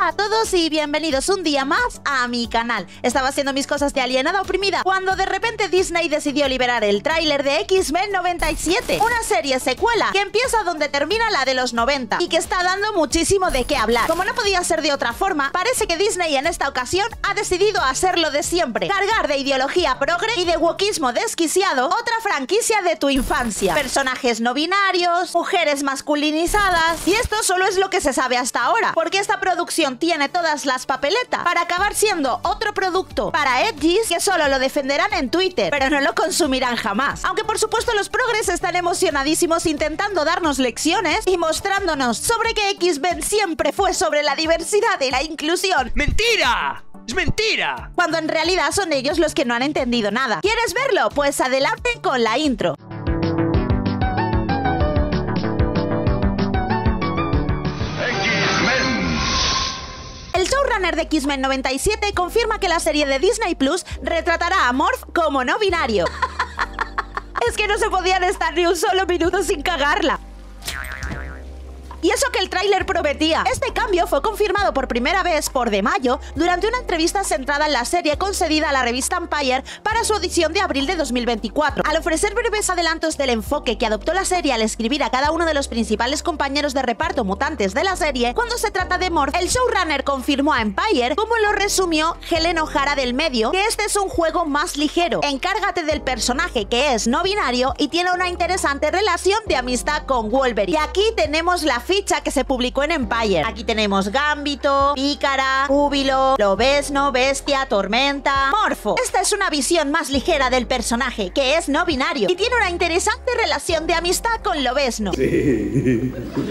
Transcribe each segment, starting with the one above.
Hola a todos y bienvenidos un día más a mi canal. Estaba haciendo mis cosas de alienada oprimida cuando de repente Disney decidió liberar el tráiler de X-Men 97, una serie secuela que empieza donde termina la de los 90 y que está dando muchísimo de qué hablar. Como no podía ser de otra forma, parece que Disney en esta ocasión ha decidido hacerlo de siempre, cargar de ideología progre y de wokismo desquiciado otra franquicia de tu infancia. Personajes no binarios, mujeres masculinizadas, y esto solo es lo que se sabe hasta ahora, porque esta producción tiene todas las papeletas para acabar siendo otro producto para edgys que solo lo defenderán en Twitter, pero no lo consumirán jamás. Aunque por supuesto los progres están emocionadísimos intentando darnos lecciones y mostrándonos sobre que X-Men siempre fue sobre la diversidad y la inclusión. ¡Mentira! ¡Es mentira! Cuando en realidad son ellos los que no han entendido nada. ¿Quieres verlo? Pues adelante con la intro. El showrunner de X-Men 97 confirma que la serie de Disney Plus retratará a Morph como no binario. Es que no se podían estar ni un solo minuto sin cagarla. Y eso que el tráiler prometía. Este cambio fue confirmado por primera vez por De Mayo durante una entrevista centrada en la serie concedida a la revista Empire para su edición de abril de 2024. Al ofrecer breves adelantos del enfoque que adoptó la serie al escribir a cada uno de los principales compañeros de reparto mutantes de la serie, cuando se trata de Morph, el showrunner confirmó a Empire, como lo resumió Helen O'Hara del Medio, que este es un juego más ligero. Encárgate del personaje que es no binario y tiene una interesante relación de amistad con Wolverine. Y aquí tenemos la ficha que se publicó en Empire. Aquí tenemos Gambito, Pícara, Júbilo, Lobezno, Bestia, Tormenta, Morfo. Esta es una visión más ligera del personaje, que es no binario y tiene una interesante relación de amistad con Lobezno. Sí.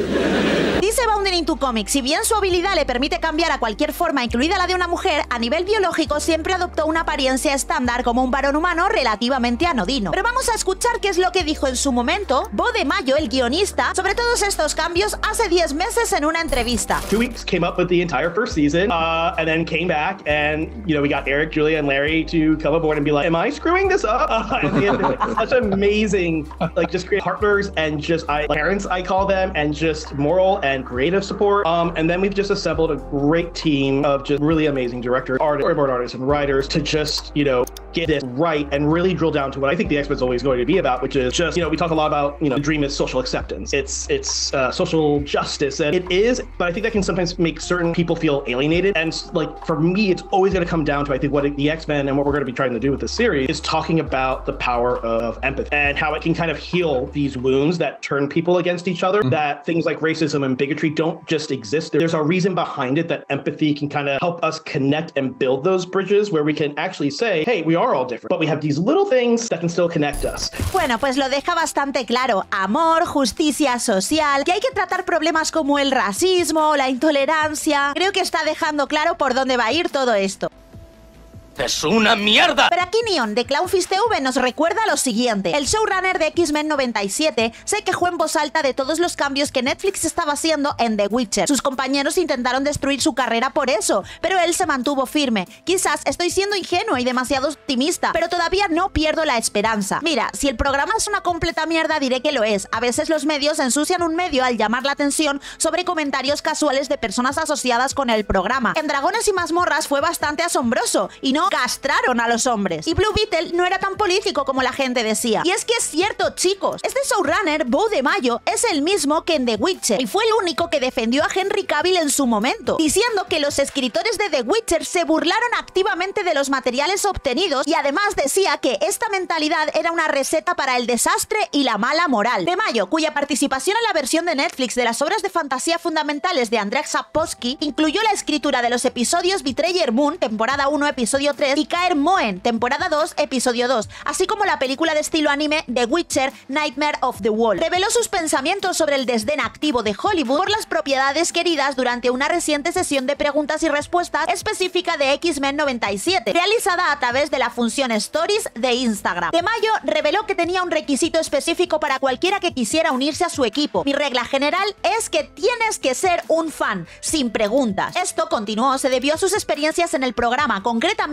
Dice Bounding Into Comics, si bien su habilidad le permite cambiar a cualquier forma, incluida la de una mujer, a nivel biológico siempre adoptó una apariencia estándar como un varón humano relativamente anodino. Pero vamos a escuchar qué es lo que dijo en su momento Bo De Mayo, el guionista, sobre todos estos cambios hace 10 meses en una entrevista. 2 weeks came up with the entire first season, and then came back, and we got Eric, Julia, and Larry to come aboard and be like, "Am I screwing this up?" Such amazing, just great partners and just parents, I call them, and just moral and creative support. And then we've just assembled a great team of just really amazing directors, storyboard artists, and writers to just get this right and really drill down to what I think the X-Men's always going to be about, which is just we talk a lot about the dream is social acceptance. It's social justice, and it is, but I think that can sometimes make certain people feel alienated. And for me, it's always going to come down to, I think, what the X-Men and what we're going to be trying to do with this series is talking about the power of empathy and how it can kind of heal these wounds that turn people against each other. That things like racism and bigotry don't just exist. There's a reason behind it, that empathy can kind of help us connect and build those bridges where we can actually say, hey, we are all different, but we have these little things that can still connect us. Bueno, pues lo deja bastante claro. Amor, justicia social, que hay que tratar problemas como el racismo, la intolerancia. Creo que está dejando claro por dónde va a ir todo esto. ¡Es una mierda! Pero aquí Neon de Clownfish TV nos recuerda lo siguiente. El showrunner de X-Men 97 se quejó en voz alta de todos los cambios que Netflix estaba haciendo en The Witcher. Sus compañeros intentaron destruir su carrera por eso, pero él se mantuvo firme. Quizás estoy siendo ingenuo y demasiado optimista, pero todavía no pierdo la esperanza. Mira, si el programa es una completa mierda, diré que lo es. A veces los medios ensucian un medio al llamar la atención sobre comentarios casuales de personas asociadas con el programa. En Dragones y Mazmorras fue bastante asombroso y no castraron a los hombres. Y Blue Beetle no era tan político como la gente decía. Y es que es cierto, chicos. Este showrunner, Bo De Mayo, es el mismo que en The Witcher y fue el único que defendió a Henry Cavill en su momento, diciendo que los escritores de The Witcher se burlaron activamente de los materiales obtenidos y además decía que esta mentalidad era una receta para el desastre y la mala moral. De Mayo, cuya participación en la versión de Netflix de las obras de fantasía fundamentales de Andrzej Sapkowski incluyó la escritura de los episodios Betrayer Moon, temporada 1, episodio 3, y Kaer Moen, temporada 2, episodio 2, así como la película de estilo anime The Witcher, Nightmare of the Wolf. Reveló sus pensamientos sobre el desdén activo de Hollywood por las propiedades queridas durante una reciente sesión de preguntas y respuestas específica de X-Men 97, realizada a través de la función Stories de Instagram. De Mayo reveló que tenía un requisito específico para cualquiera que quisiera unirse a su equipo. Mi regla general es que tienes que ser un fan, sin preguntas. Esto, continuó, se debió a sus experiencias en el programa, concretamente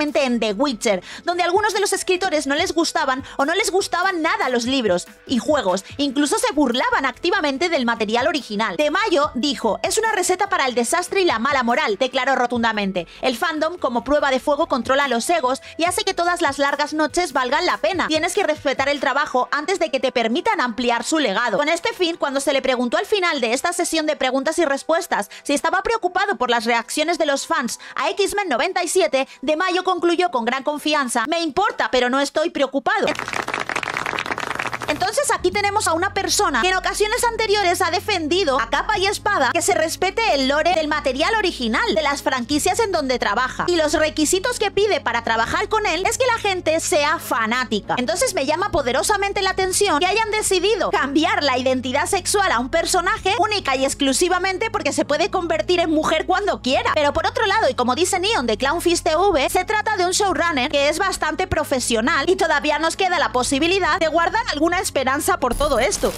directamente en The Witcher, donde a algunos de los escritores no les gustaban o no les gustaban nada los libros y juegos, incluso se burlaban activamente del material original. Temayo dijo: es una receta para el desastre y la mala moral, declaró rotundamente. El fandom, como prueba de fuego, controla los egos y hace que todas las largas noches valgan la pena. Tienes que respetar el trabajo antes de que te permitan ampliar su legado. Con este fin, cuando se le preguntó al final de esta sesión de preguntas y respuestas si estaba preocupado por las reacciones de los fans a X-Men 97, Temayo concluyó con gran confianza: me importa, pero no estoy preocupado. Entonces aquí tenemos a una persona que en ocasiones anteriores ha defendido a capa y espada que se respete el lore del material original de las franquicias en donde trabaja. Y los requisitos que pide para trabajar con él es que la gente sea fanática. Entonces me llama poderosamente la atención que hayan decidido cambiar la identidad sexual a un personaje única y exclusivamente porque se puede convertir en mujer cuando quiera. Pero por otro lado, y como dice Neon de Clownfish TV, se trata de un showrunner que es bastante profesional y todavía nos queda la posibilidad de guardar alguna esperanza por todo esto.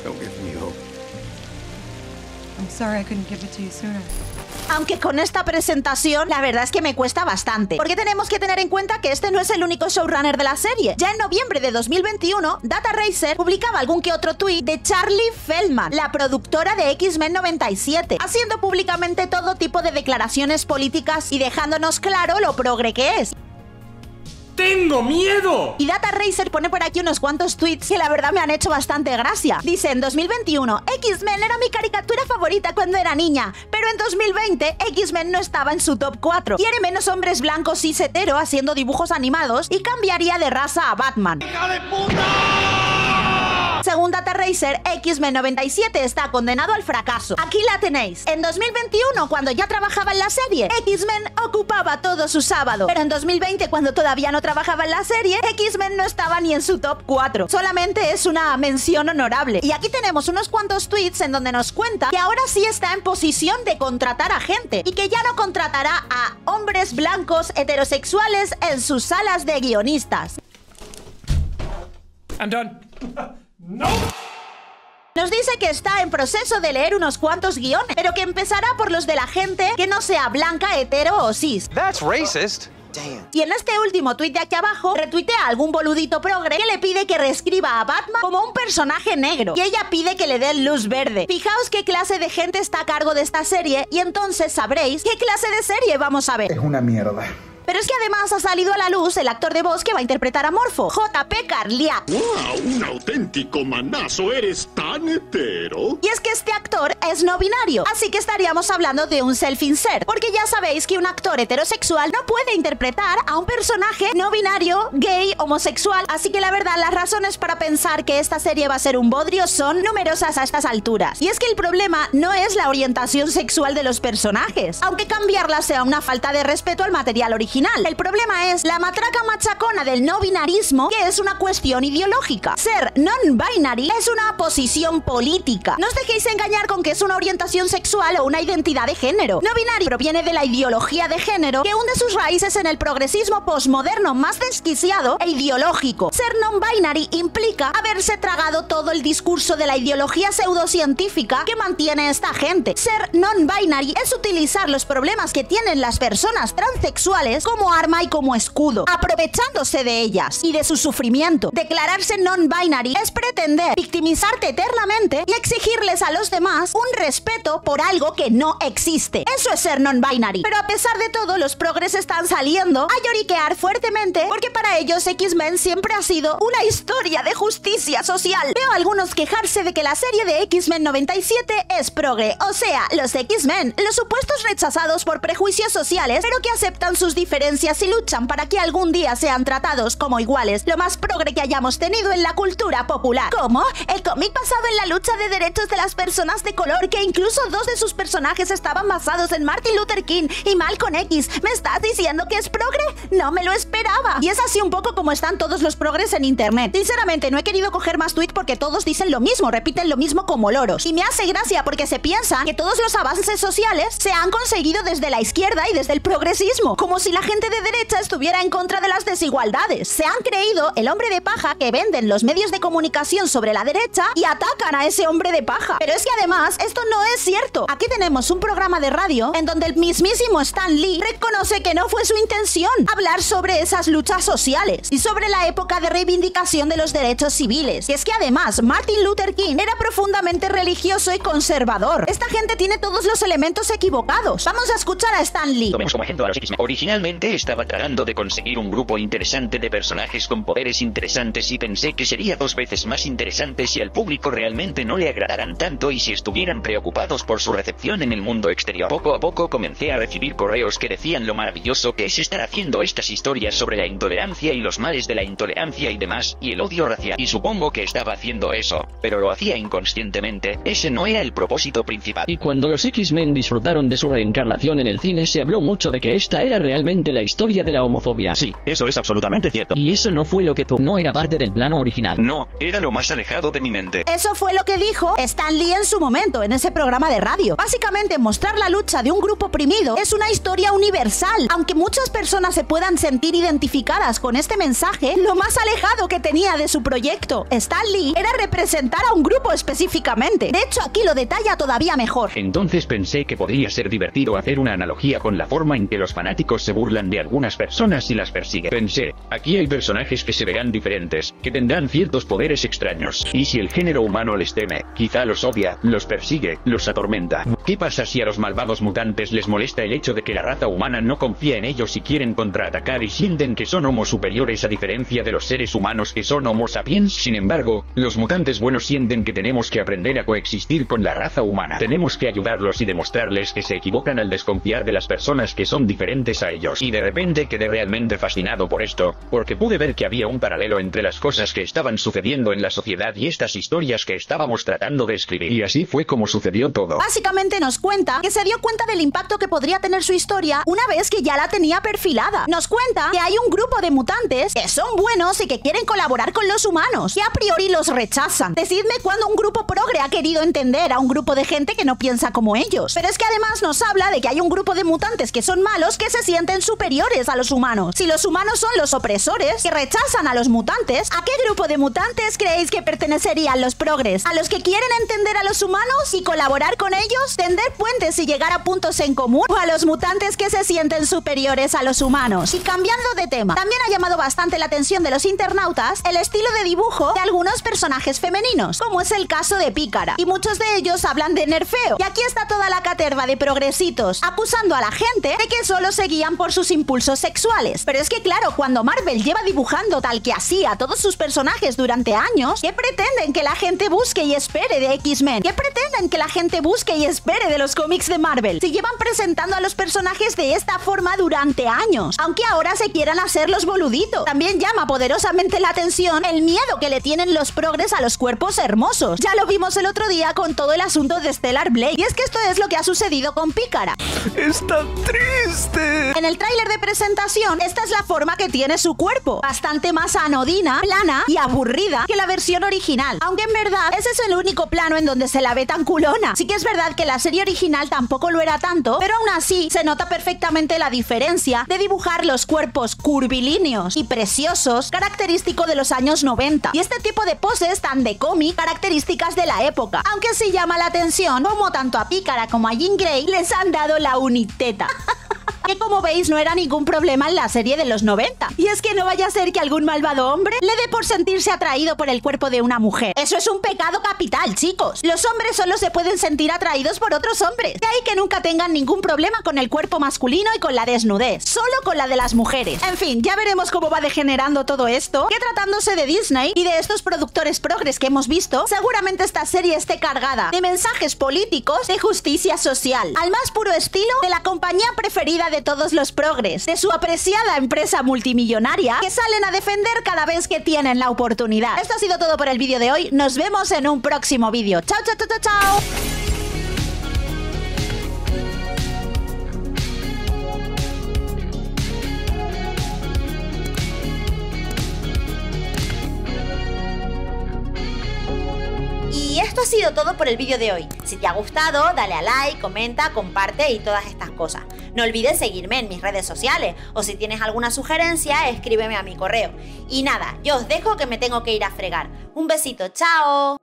Aunque con esta presentación la verdad es que me cuesta bastante, porque tenemos que tener en cuenta que este no es el único showrunner de la serie. Ya en noviembre de 2021, Data Racer publicaba algún que otro tuit de Charlie Feldman, la productora de X-Men 97, haciendo públicamente todo tipo de declaraciones políticas y dejándonos claro lo progre que es. ¡Tengo miedo! Y Data Racer pone por aquí unos cuantos tweets que la verdad me han hecho bastante gracia. Dice: en 2021, X-Men era mi caricatura favorita cuando era niña, pero en 2020 X-Men no estaba en su top 4. Quiere menos hombres blancos cis hetero haciendo dibujos animados y cambiaría de raza a Batman. ¡Hija de puta! Según Data Racer, X-Men 97 está condenado al fracaso. Aquí la tenéis. En 2021, cuando ya trabajaba en la serie, X-Men ocupaba todo su sábado. Pero en 2020, cuando todavía no trabajaba en la serie, X-Men no estaba ni en su top 4. Solamente es una mención honorable. Y aquí tenemos unos cuantos tweets en donde nos cuenta que ahora sí está en posición de contratar a gente y que ya no contratará a hombres blancos heterosexuales en sus salas de guionistas. I'm done. ¡No! Nos dice que está en proceso de leer unos cuantos guiones, pero que empezará por los de la gente que no sea blanca, hetero o cis. That's racist. Damn. Y en este último tuit de aquí abajo, retuitea a algún boludito progre que le pide que reescriba a Batman como un personaje negro. Y ella pide que le den luz verde. Fijaos qué clase de gente está a cargo de esta serie y entonces sabréis qué clase de serie vamos a ver. Es una mierda. Pero es que además ha salido a la luz el actor de voz que va a interpretar a Morpho, J.P. Carliak. ¡Wow! ¡Un auténtico manazo! ¿Eres tan hetero? Y es que este actor es no binario, así que estaríamos hablando de un self-insert, porque ya sabéis que un actor heterosexual no puede interpretar a un personaje no binario, gay, homosexual, así que la verdad las razones para pensar que esta serie va a ser un bodrio son numerosas a estas alturas. Y es que el problema no es la orientación sexual de los personajes, aunque cambiarla sea una falta de respeto al material original. El problema es la matraca machacona del no binarismo, que es una cuestión ideológica. Ser non-binary es una posición política. No os dejéis engañar con que es una orientación sexual o una identidad de género. No binario proviene de la ideología de género que hunde sus raíces en el progresismo posmoderno más desquiciado e ideológico. Ser non-binary implica haberse tragado todo el discurso de la ideología pseudocientífica que mantiene esta gente. Ser non-binary es utilizar los problemas que tienen las personas transexuales como arma y como escudo, aprovechándose de ellas y de su sufrimiento. Declararse non-binary es pretender victimizarte eternamente y exigirles a los demás un respeto por algo que no existe. Eso es ser non-binary. Pero a pesar de todo, los progres están saliendo a lloriquear fuertemente porque para ellos X-Men siempre ha sido una historia de justicia social. Veo a algunos quejarse de que la serie de X-Men 97 es progre, o sea, los X-Men, los supuestos rechazados por prejuicios sociales, pero que aceptan sus diferencias y luchan para que algún día sean tratados como iguales, lo más progre que hayamos tenido en la cultura popular. ¿Cómo? El cómic basado en la lucha de derechos de las personas de color, que incluso dos de sus personajes estaban basados en Martin Luther King y Malcolm X. ¿Me estás diciendo que es progre? No me lo esperaba. Y es así un poco como están todos los progres en internet. Sinceramente, no he querido coger más tweets porque todos dicen lo mismo, repiten lo mismo como loros. Y me hace gracia porque se piensa que todos los avances sociales se han conseguido desde la izquierda y desde el progresismo, como si la gente de derecha estuviera en contra de las desigualdades. Se han creído el hombre de paja que venden los medios de comunicación sobre la derecha y atacan a ese hombre de paja. Pero es que además esto no es cierto. Aquí tenemos un programa de radio en donde el mismísimo Stan Lee reconoce que no fue su intención hablar sobre esas luchas sociales y sobre la época de reivindicación de los derechos civiles. Y es que además Martin Luther King era profundamente religioso y conservador. Esta gente tiene todos los elementos equivocados. Vamos a escuchar a Stan Lee. Tomemos como ejemplo a los X-Men. Originalmente estaba tratando de conseguir un grupo interesante de personajes con poderes interesantes y pensé que sería 2 veces más interesante si al público realmente no le agradaran tanto y si estuvieran preocupados por su recepción en el mundo exterior. Poco a poco comencé a recibir correos que decían lo maravilloso que es estar haciendo estas historias sobre la intolerancia y los males de la intolerancia y demás, y el odio racial. Y supongo que estaba haciendo eso, pero lo hacía inconscientemente. Ese no era el propósito principal. Y cuando los X-Men disfrutaron de su reencarnación en el cine, se habló mucho de que esta era realmente la historia de la homofobia. Sí, eso es absolutamente cierto. Y eso no fue lo que no era parte del plano original. No, era lo más alejado de mi mente. Eso fue lo que dijo Stan Lee en su momento, en ese programa de radio. Básicamente, mostrar la lucha de un grupo oprimido es una historia universal. Aunque muchas personas se puedan sentir identificadas con este mensaje, lo más alejado que tenía de su proyecto Stan Lee era representar a un grupo específicamente. De hecho, aquí lo detalla todavía mejor. Entonces pensé que podría ser divertido hacer una analogía con la forma en que los fanáticos se burlan de algunas personas y las persiguen. Pensé, aquí hay personajes que se verán diferentes, que tendrán ciertos poderes extraños, y si el género humano les teme, quizá los odia, los persigue, los atormenta. ¿Qué pasa si a los malvados mutantes les molesta el hecho de que la raza humana no confía en ellos y quieren contraatacar y sienten que son homo superiores a diferencia de los seres humanos que son homo sapiens? Sin embargo, los mutantes buenos sienten que tenemos que aprender a coexistir con la raza humana. Tenemos que ayudarlos y demostrarles que se equivocan al desconfiar de las personas que son diferentes a ellos. Y de repente quedé realmente fascinado por esto, porque pude ver que había un paralelo entre las cosas que estaban sucediendo en la sociedad y estas historias que estábamos tratando de escribir. Y así fue como sucedió todo. Básicamente nos cuenta que se dio cuenta del impacto que podría tener su historia una vez que ya la tenía perfilada. Nos cuenta que hay un grupo de mutantes que son buenos y que quieren colaborar con los humanos, que a priori los rechazan. Decidme cuándo un grupo progre ha querido entender a un grupo de gente que no piensa como ellos. Pero es que además nos habla de que hay un grupo de mutantes que son malos que se sienten superiores a los humanos. Si los humanos son los opresores que rechazan a los mutantes, ¿a qué grupo de mutantes creéis que pertenecerían los progres? ¿A los que quieren entender a los humanos y colaborar con ellos, tender puentes y llegar a puntos en común? ¿O a los mutantes que se sienten superiores a los humanos? Y cambiando de tema, también ha llamado bastante la atención de los internautas el estilo de dibujo de algunos personajes femeninos, como es el caso de Pícara. Y muchos de ellos hablan de nerfeo. Y aquí está toda la caterva de progresitos acusando a la gente de que solo se guían por sus impulsos sexuales. Pero es que claro, cuando Marvel lleva dibujando tal que así a todos sus personajes durante años, ¿qué pretenden que la gente busque y espere de X-Men? ¿Qué pretenden que la gente busque y espere de los cómics de Marvel? Si llevan presentando a los personajes de esta forma durante años, aunque ahora se quieran hacer los boluditos. También llama poderosamente la atención el miedo que le tienen los progres a los cuerpos hermosos. Ya lo vimos el otro día con todo el asunto de Stellar Blade. Y es que esto es lo que ha sucedido con Pícara. ¡Está triste! En el tráiler de presentación, esta es la forma que tiene su cuerpo. Bastante más anodina, plana y aburrida que la versión original. Aunque en verdad, ese es el único plano en donde se la ve tan culona. Sí que es verdad que la serie original tampoco lo era tanto, pero aún así se nota perfectamente la diferencia de dibujar los cuerpos curvilíneos y preciosos, característico de los años 90. Y este tipo de poses tan de cómic, características de la época. Aunque sí llama la atención como tanto a Pícara como a Jean Grey les han dado la uniteta. Que como veis no era ningún problema en la serie de los 90. Y es que no vaya a ser que algún malvado hombre le dé por sentirse atraído por el cuerpo de una mujer. Eso es un pecado capital, chicos. Los hombres solo se pueden sentir atraídos por otros hombres. De ahí que nunca tengan ningún problema con el cuerpo masculino y con la desnudez. Solo con la de las mujeres. En fin, ya veremos cómo va degenerando todo esto. Que tratándose de Disney y de estos productores progres que hemos visto, seguramente esta serie esté cargada de mensajes políticos de justicia social. Al más puro estilo de la compañía preferida de todos los progres, de su apreciada empresa multimillonaria que salen a defender cada vez que tienen la oportunidad. Esto ha sido todo por el vídeo de hoy. Nos vemos en un próximo vídeo. ¡Chao, chao, chao, chao! Y Esto ha sido todo por el vídeo de hoy. Si te ha gustado, dale a like, comenta, comparte y todas estas cosas. No olvides seguirme en mis redes sociales o si tienes alguna sugerencia, escríbeme a mi correo. Y nada, yo os dejo que me tengo que ir a fregar. Un besito, chao.